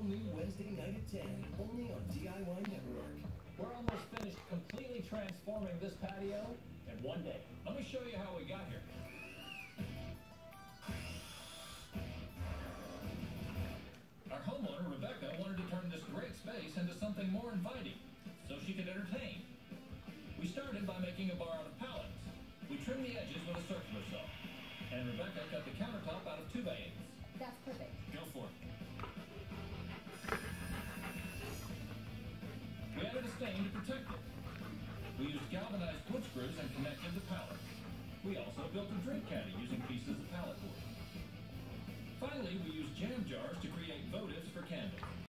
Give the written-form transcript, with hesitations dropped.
new Wednesday night at 10, only on DIY Network. We're almost finished completely transforming this patio in one day. Let me show you how we got here. Our homeowner, Rebecca, wanted to turn this great space into something more inviting, so she could entertain. We started by making a bar out of pallets. We trimmed the edges with a circular saw. And Rebecca cut the countertop out of 2x8s. That's perfect. Go for it. We added a stain to protect it. We used galvanized wood screws and connected the pallets. We also built a drink caddy using pieces of pallet board. Finally, we used jam jars to create votives for candles.